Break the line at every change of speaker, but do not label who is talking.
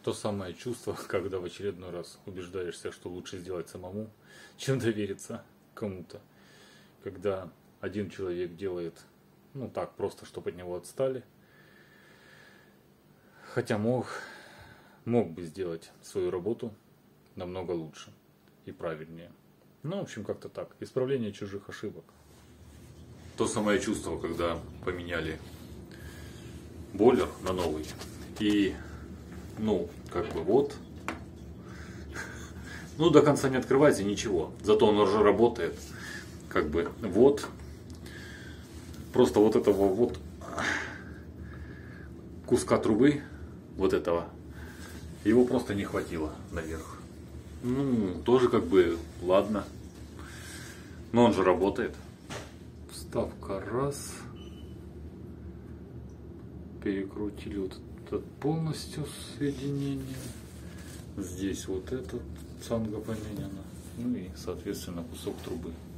То самое чувство, когда в очередной раз убеждаешься, что лучше сделать самому, чем довериться кому-то. Когда один человек делает, ну так, просто, чтобы от него отстали. Хотя мог бы сделать свою работу намного лучше и правильнее. Ну, в общем, как-то так. Исправление чужих ошибок. То самое чувство, когда поменяли бойлер на новый. И, ну, как бы вот. Ну, до конца не открывается ничего. Зато он уже работает. Как бы вот. Просто вот этого вот куска трубы, вот этого, его просто не хватило наверх. Ну, тоже как бы, ладно. Но он же работает. Вставка раз. Перекрутили вот это полностью соединение. Здесь вот этот цанга поменяна. Ну и, соответственно, кусок трубы.